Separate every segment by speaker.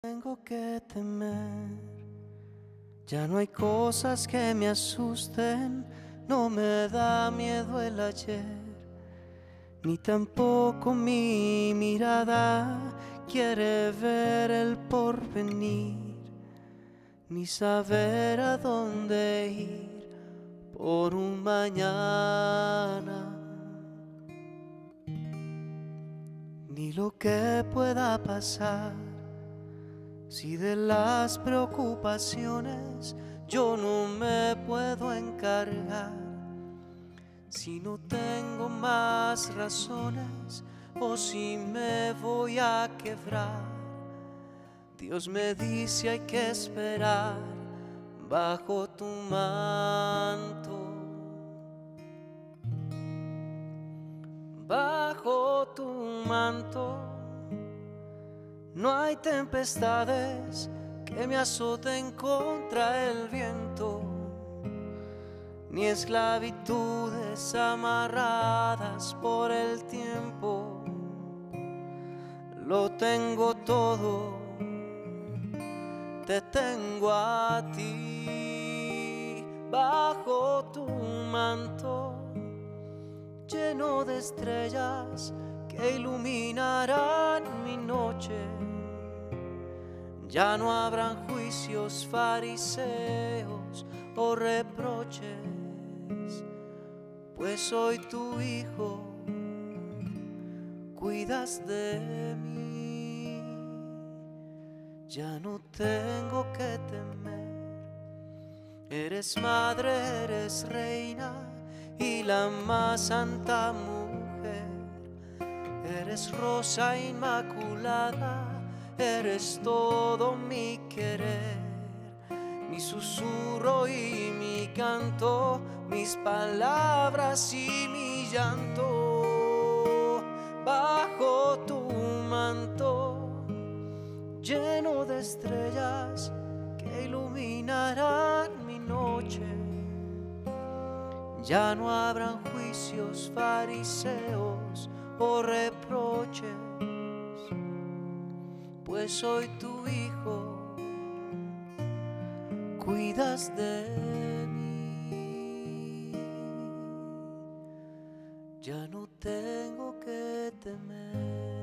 Speaker 1: Tengo que temer, ya no hay cosas que me asusten, no me da miedo el ayer, ni tampoco mi mirada quiere ver el porvenir, ni saber a dónde ir por un mañana, ni lo que pueda pasar. Si de las preocupaciones yo no me puedo encargar, si no tengo más razones o si me voy a quebrar, Dios me dice hay que esperar bajo tu manto, bajo tu manto. No hay tempestades que me azoten contra el viento, ni esclavitudes amarradas por el tiempo. Lo tengo todo, te tengo a ti, bajo tu manto, lleno de estrellas que iluminarán mi noche. Ya no habrán juicios fariseos o reproches, pues soy tu hijo, cuidas de mí. Ya no tengo que temer, eres madre, eres reina y la más santa mujer. Eres rosa inmaculada, eres todo mi querer, mi susurro y mi canto, mis palabras y mi llanto. Bajo tu manto, lleno de estrellas que iluminarán mi noche. Ya no habrán juicios fariseos o reproches, pues soy tu hijo, cuidas de mí. Ya no tengo que temer.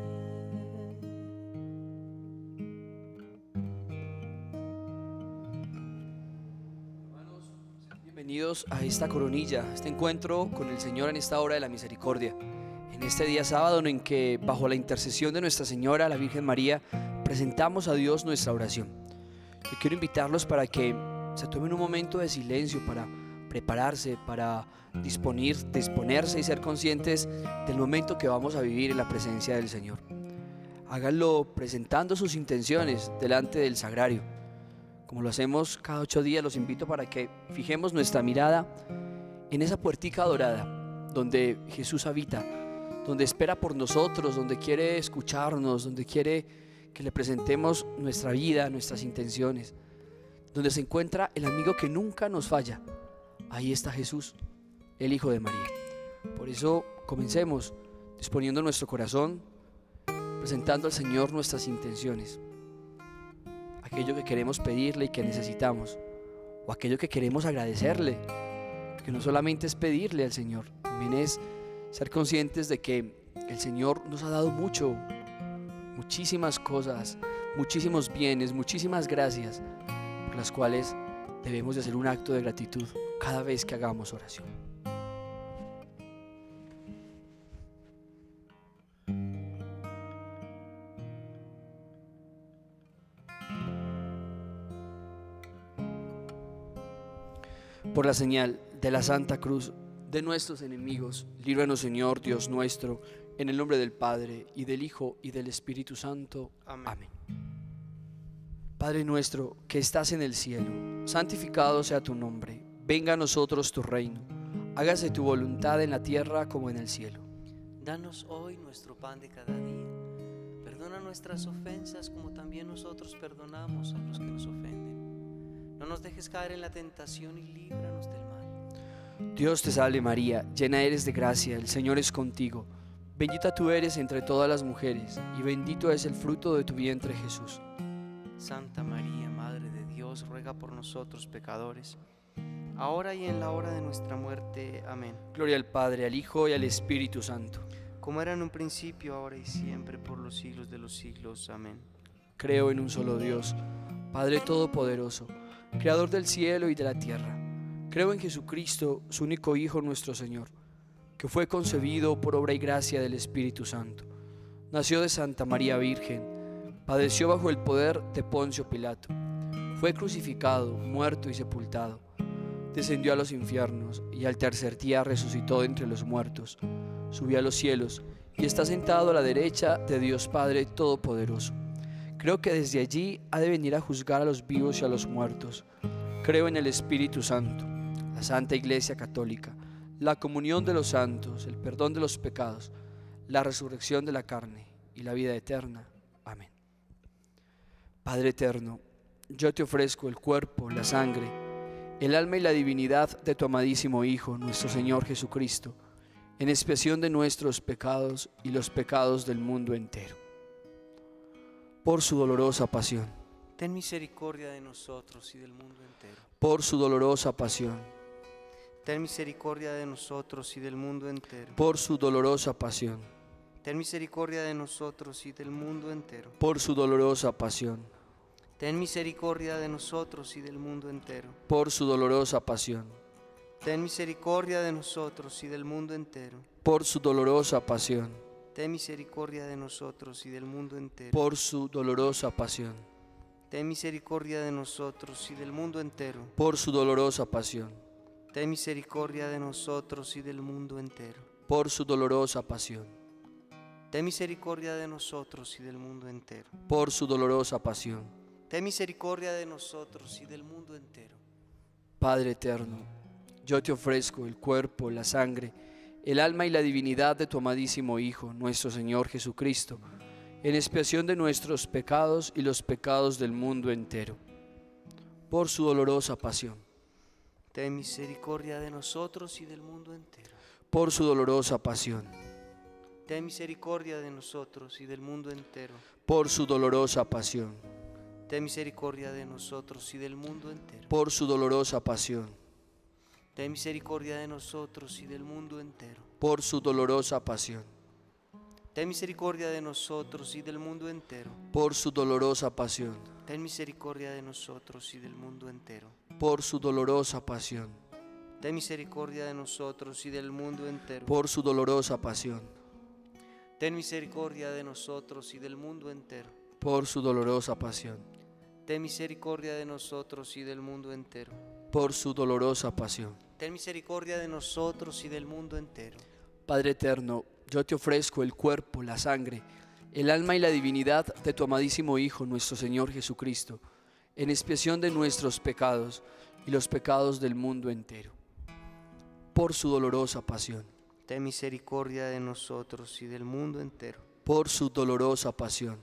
Speaker 2: Hermanos, bienvenidos a esta coronilla, a este encuentro con el Señor en esta hora de la misericordia. En este día sábado en que bajo la intercesión de Nuestra Señora, la Virgen María, presentamos a Dios nuestra oración. Yo quiero invitarlos para que se tomen un momento de silencio para prepararse, para disponerse y ser conscientes del momento que vamos a vivir en la presencia del Señor. Háganlo presentando sus intenciones delante del sagrario. Como lo hacemos cada 8 días, los invito para que fijemos nuestra mirada en esa puertica dorada donde Jesús habita, donde espera por nosotros, donde quiere escucharnos, donde quiere que le presentemos nuestra vida, nuestras intenciones, donde se encuentra el amigo que nunca nos falla. Ahí está Jesús, el Hijo de María. Por eso comencemos disponiendo nuestro corazón, presentando al Señor nuestras intenciones, aquello que queremos pedirle y que necesitamos, o aquello que queremos agradecerle, que no solamente es pedirle al Señor, también es ser conscientes de que el Señor nos ha dado mucho, muchísimas cosas, muchísimos bienes, muchísimas gracias, por las cuales debemos de hacer un acto de gratitud cada vez que hagamos oración. Por la señal de la Santa Cruz de nuestros enemigos, líbranos, Señor Dios nuestro, en el nombre del Padre, y del Hijo, y del Espíritu Santo. Amén. Padre nuestro que estás en el cielo, santificado sea tu nombre. Venga a nosotros tu reino. Hágase tu voluntad en la tierra como en el cielo.
Speaker 1: Danos hoy nuestro pan de cada día. Perdona nuestras ofensas como también nosotros perdonamos a los que nos ofenden. No nos dejes caer en la tentación y líbranos del mal.
Speaker 2: Dios te salve María, llena eres de gracia, el Señor es contigo. Bendita tú eres entre todas las mujeres, y bendito es el fruto de tu vientre Jesús.
Speaker 1: Santa María, Madre de Dios, ruega por nosotros pecadores, ahora y en la hora de nuestra muerte. Amén.
Speaker 2: Gloria al Padre, al Hijo y al Espíritu Santo.
Speaker 1: Como era en un principio, ahora y siempre, por los siglos de los siglos. Amén.
Speaker 2: Creo en un solo Dios, Padre Todopoderoso, Creador del cielo y de la tierra. Creo en Jesucristo, su único Hijo, nuestro Señor, que fue concebido por obra y gracia del Espíritu Santo. Nació de Santa María Virgen, padeció bajo el poder de Poncio Pilato, fue crucificado, muerto y sepultado, descendió a los infiernos y al tercer día resucitó de entre los muertos, subió a los cielos y está sentado a la derecha de Dios Padre Todopoderoso. Creo que desde allí ha de venir a juzgar a los vivos y a los muertos. Creo en el Espíritu Santo, la Santa Iglesia Católica, la comunión de los santos, el perdón de los pecados, la resurrección de la carne y la vida eterna. Amén. Padre eterno, yo te ofrezco el cuerpo, la sangre, el alma y la divinidad de tu amadísimo Hijo, nuestro Señor Jesucristo, en expiación de nuestros pecados y los pecados del mundo entero. Por su dolorosa pasión.
Speaker 1: Ten misericordia de nosotros y del mundo entero.
Speaker 2: Por su dolorosa pasión.
Speaker 1: Ten misericordia de nosotros y del mundo entero.
Speaker 2: Por su dolorosa pasión.
Speaker 1: Ten misericordia de nosotros y del mundo entero.
Speaker 2: Por su dolorosa pasión.
Speaker 1: Ten misericordia de nosotros y del mundo entero.
Speaker 2: Por su dolorosa pasión.
Speaker 1: Ten misericordia de nosotros y del mundo entero.
Speaker 2: Por su dolorosa pasión.
Speaker 1: Ten misericordia de nosotros y del mundo entero.
Speaker 2: Por su dolorosa pasión.
Speaker 1: Ten misericordia de nosotros y del mundo entero.
Speaker 2: Por su dolorosa pasión.
Speaker 1: Ten misericordia de nosotros y del mundo entero.
Speaker 2: Por su dolorosa pasión.
Speaker 1: Ten misericordia de nosotros y del mundo entero.
Speaker 2: Por su dolorosa pasión.
Speaker 1: Ten misericordia de nosotros y del mundo entero.
Speaker 2: Padre eterno, yo te ofrezco el cuerpo, la sangre, el alma y la divinidad de tu amadísimo Hijo, nuestro Señor Jesucristo, en expiación de nuestros pecados y los pecados del mundo entero. Por su dolorosa pasión.
Speaker 1: Ten misericordia de nosotros y del mundo entero.
Speaker 2: Por su dolorosa pasión.
Speaker 1: Ten misericordia de nosotros y del mundo entero.
Speaker 2: Por su dolorosa pasión.
Speaker 1: Ten misericordia de nosotros y del mundo entero.
Speaker 2: Por su dolorosa pasión.
Speaker 1: Ten misericordia de nosotros y del mundo entero.
Speaker 2: Por su dolorosa pasión.
Speaker 1: Ten misericordia de nosotros y del mundo entero.
Speaker 2: Por su dolorosa pasión.
Speaker 1: Ten misericordia de nosotros y del mundo entero.
Speaker 2: Por su dolorosa pasión.
Speaker 1: Ten misericordia de nosotros y del mundo entero.
Speaker 2: Por su dolorosa pasión.
Speaker 1: Ten misericordia de nosotros y del mundo entero.
Speaker 2: Por su dolorosa pasión.
Speaker 1: Ten misericordia de nosotros y del mundo entero.
Speaker 2: Por su dolorosa pasión.
Speaker 1: Ten misericordia de nosotros y del mundo entero.
Speaker 2: Padre eterno, yo te ofrezco el cuerpo, la sangre, el alma y la divinidad de tu amadísimo Hijo, nuestro Señor Jesucristo, en expiación de nuestros pecados y los pecados del mundo entero. Por su dolorosa pasión.
Speaker 1: Ten misericordia de nosotros y del mundo entero.
Speaker 2: Por su dolorosa pasión.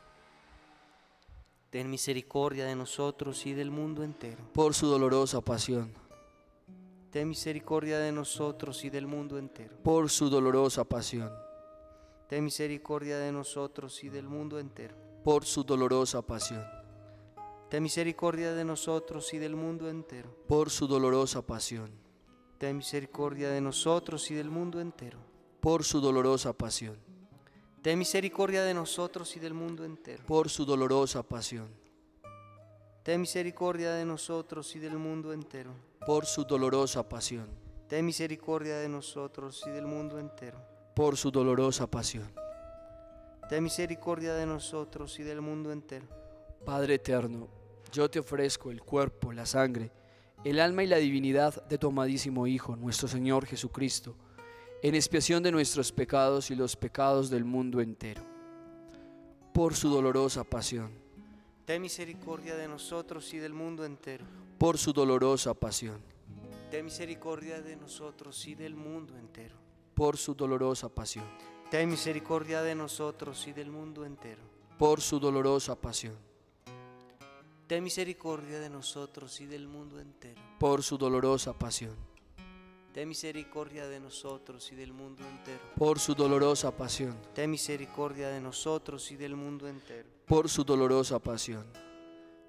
Speaker 1: Ten misericordia de nosotros y del mundo entero.
Speaker 2: Por su dolorosa pasión.
Speaker 1: Ten misericordia de nosotros y del mundo entero.
Speaker 2: Por su dolorosa pasión.
Speaker 1: Ten misericordia de nosotros y del mundo entero.
Speaker 2: Por su dolorosa pasión.
Speaker 1: Ten misericordia de nosotros y del mundo entero.
Speaker 2: Por su dolorosa pasión.
Speaker 1: Ten misericordia de nosotros y del mundo entero.
Speaker 2: Por su dolorosa pasión.
Speaker 1: Ten misericordia de nosotros y del mundo entero.
Speaker 2: Por su dolorosa pasión.
Speaker 1: Ten misericordia de nosotros y del mundo entero.
Speaker 2: Por su dolorosa pasión.
Speaker 1: Ten misericordia de nosotros y del mundo entero.
Speaker 2: Por su dolorosa pasión.
Speaker 1: Ten misericordia de nosotros y del mundo entero.
Speaker 2: Padre eterno, yo te ofrezco el cuerpo, la sangre, el alma y la divinidad de tu amadísimo Hijo, nuestro Señor Jesucristo, en expiación de nuestros pecados y los pecados del mundo entero. Por su dolorosa pasión.
Speaker 1: Ten misericordia de nosotros y del mundo entero.
Speaker 2: Por su dolorosa pasión.
Speaker 1: Ten misericordia de nosotros y del mundo entero.
Speaker 2: Por su dolorosa pasión.
Speaker 1: Ten misericordia de nosotros y del mundo entero.
Speaker 2: Por su dolorosa pasión.
Speaker 1: Ten misericordia de nosotros y del mundo entero.
Speaker 2: Por su dolorosa pasión.
Speaker 1: Ten misericordia de nosotros y del mundo entero.
Speaker 2: Por su dolorosa pasión.
Speaker 1: Ten misericordia de nosotros y del mundo entero.
Speaker 2: Por su dolorosa pasión.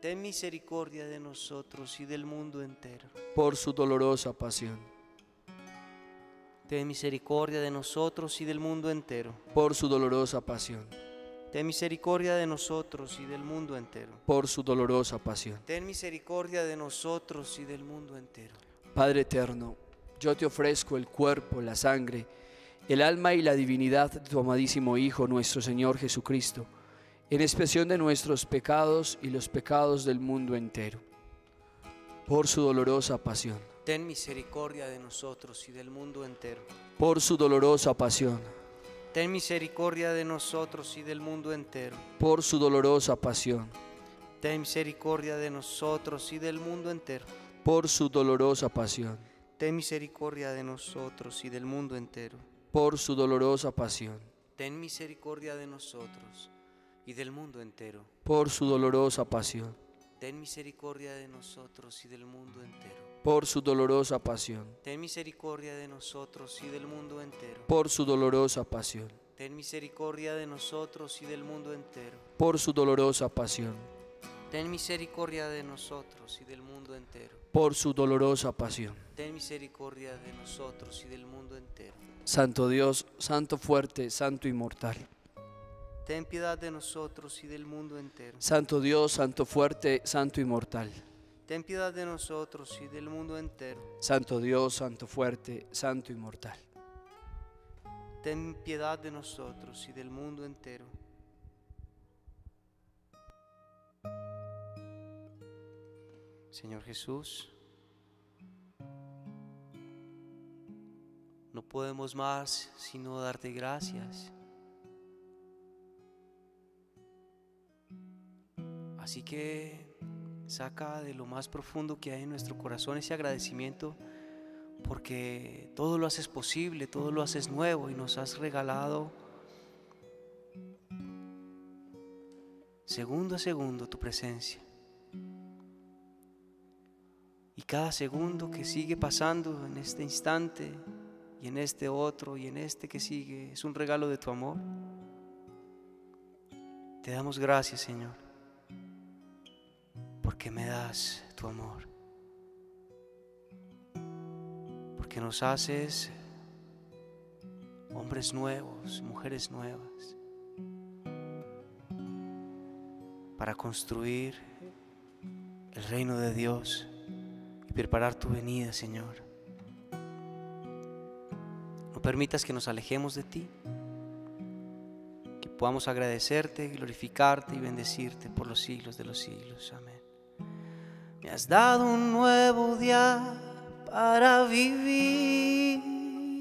Speaker 1: ten misericordia de nosotros y del mundo entero.
Speaker 2: por su dolorosa pasión,
Speaker 1: Ten misericordia de nosotros y del mundo entero.
Speaker 2: por su dolorosa pasión,
Speaker 1: Ten misericordia de nosotros y del mundo entero.
Speaker 2: por su dolorosa pasión.
Speaker 1: Ten misericordia de nosotros y del mundo entero.
Speaker 2: Padre eterno, yo te ofrezco el cuerpo, la sangre, el alma y la divinidad de tu amadísimo Hijo, nuestro Señor Jesucristo, en expiación de nuestros pecados y los pecados del mundo entero, por su dolorosa pasión,
Speaker 1: Ten misericordia de nosotros y del mundo entero.
Speaker 2: por su dolorosa pasión,
Speaker 1: Ten misericordia de nosotros y del mundo entero.
Speaker 2: por su dolorosa pasión,
Speaker 1: Ten misericordia de nosotros y del mundo entero.
Speaker 2: por su dolorosa pasión,
Speaker 1: Ten misericordia de nosotros y del mundo entero.
Speaker 2: por su dolorosa pasión,
Speaker 1: Ten misericordia de nosotros y del mundo entero.
Speaker 2: por su dolorosa pasión,
Speaker 1: Ten misericordia de nosotros y del mundo entero.
Speaker 2: por su dolorosa pasión,
Speaker 1: Ten misericordia de nosotros y del mundo entero.
Speaker 2: por su dolorosa pasión,
Speaker 1: Ten misericordia de nosotros y del mundo entero.
Speaker 2: por su dolorosa pasión,
Speaker 1: Ten misericordia de nosotros y del mundo entero.
Speaker 2: por su dolorosa pasión.
Speaker 1: Ten misericordia de nosotros y del mundo entero.
Speaker 2: Santo Dios, Santo fuerte, Santo inmortal.
Speaker 1: Ten piedad de nosotros y del mundo entero.
Speaker 2: Santo Dios, Santo fuerte, Santo inmortal.
Speaker 1: Ten piedad de nosotros y del mundo entero.
Speaker 2: Santo Dios, Santo fuerte, Santo inmortal.
Speaker 1: Ten piedad de nosotros y del mundo entero. Señor Jesús, no podemos más sino darte gracias. Así que saca de lo más profundo que hay en nuestro corazón ese agradecimiento, porque todo lo haces posible, todo lo haces nuevo y nos has regalado segundo a segundo tu presencia. Y cada segundo que sigue pasando en este instante y en este otro y en este que sigue es un regalo de tu amor. Te damos gracias, Señor, porque me das tu amor, porque nos haces hombres nuevos, mujeres nuevas, para construir el reino de Dios y preparar tu venida, Señor. No permitas que nos alejemos de ti, que podamos agradecerte, glorificarte y bendecirte por los siglos de los siglos. Amén. Me has dado un nuevo día para vivir,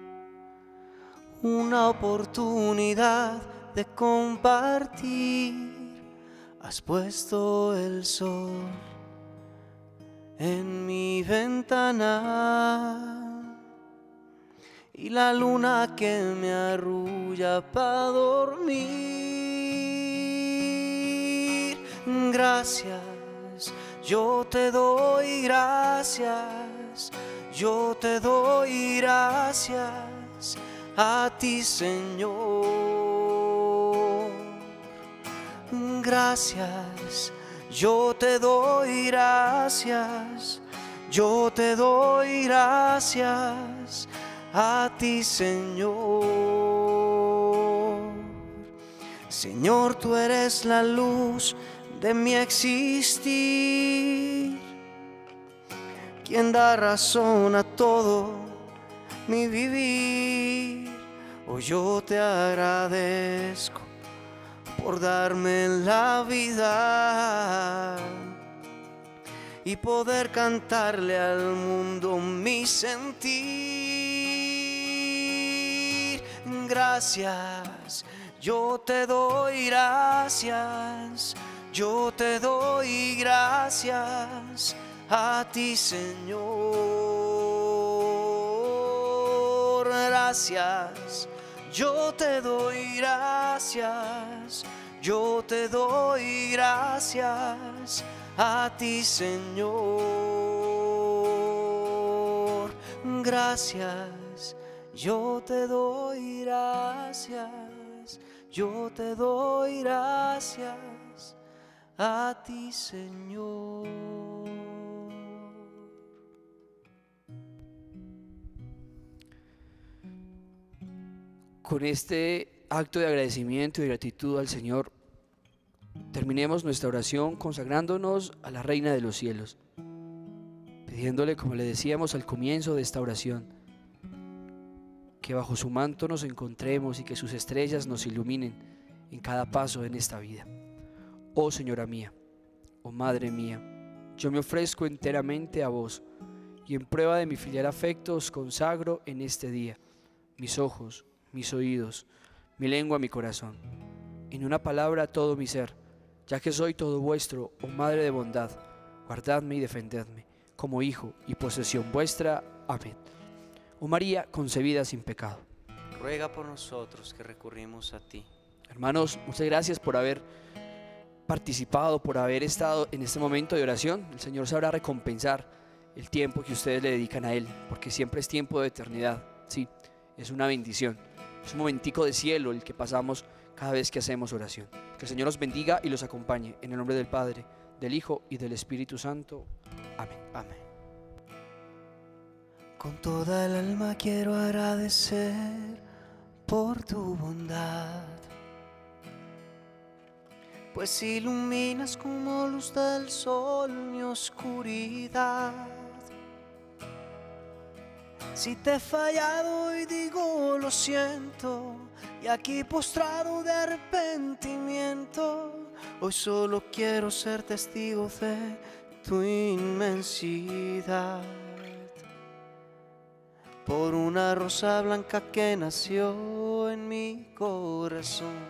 Speaker 1: una oportunidad de compartir. Has puesto el sol en mi ventana y la luna que me arrulla para dormir. Gracias, yo te doy gracias, yo te doy gracias a ti, Señor. Gracias, yo te doy gracias, yo te doy gracias a ti, Señor. Señor, tú eres la luz de mi existir, quien da razón a todo mi vivir. Hoy yo te agradezco por darme la vida y poder cantarle al mundo mi sentir. Gracias, yo te doy gracias, yo te doy gracias a ti, Señor. Gracias, yo te doy gracias, yo te doy gracias a ti, Señor. Gracias, yo te doy gracias, yo te doy gracias a ti, Señor.
Speaker 2: Con este acto de agradecimiento y gratitud al Señor, terminemos nuestra oración consagrándonos a la Reina de los Cielos, pidiéndole, como le decíamos al comienzo de esta oración, que bajo su manto nos encontremos y que sus estrellas nos iluminen en cada paso en esta vida. Oh Señora mía, oh Madre mía, yo me ofrezco enteramente a vos y en prueba de mi filial afecto os consagro en este día mis ojos, mis oídos, mi lengua, mi corazón, en una palabra todo mi ser, ya que soy todo vuestro, oh Madre de bondad, guardadme y defendedme, como hijo y posesión vuestra. Amén. Oh María, concebida sin pecado,
Speaker 1: ruega por nosotros que recurrimos a ti.
Speaker 2: Hermanos, muchas gracias por haber participado, por haber estado en este momento de oración. El Señor sabrá recompensar el tiempo que ustedes le dedican a Él, porque siempre es tiempo de eternidad. Sí, es una bendición, es un momentico de cielo el que pasamos cada vez que hacemos oración. Que el Señor los bendiga y los acompañe, en el nombre del Padre, del Hijo y del Espíritu Santo. Amén.
Speaker 1: Amén. Con toda el alma quiero agradecer por tu bondad, pues iluminas como luz del sol mi oscuridad. Si te he fallado y digo lo siento, y aquí postrado de arrepentimiento, hoy solo quiero ser testigo de tu inmensidad. Por una rosa blanca que nació en mi corazón,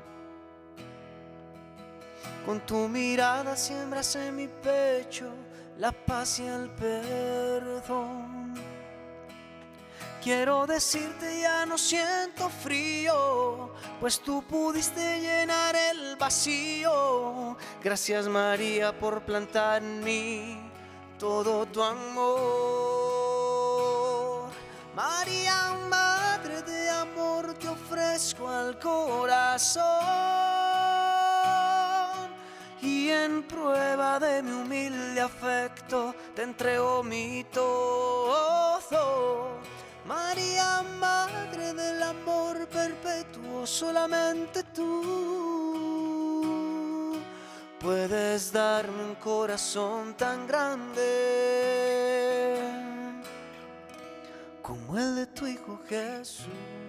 Speaker 1: con tu mirada siembras en mi pecho la paz y el perdón. Quiero decirte ya no siento frío, pues tú pudiste llenar el vacío. Gracias María por plantar en mí todo tu amor. María, Madre de amor, te ofrezco al corazón, y en prueba de mi humilde afecto te entrego mi todo. María, Madre del amor perpetuo, solamente tú puedes darme un corazón tan grande como el de tu Hijo Jesús.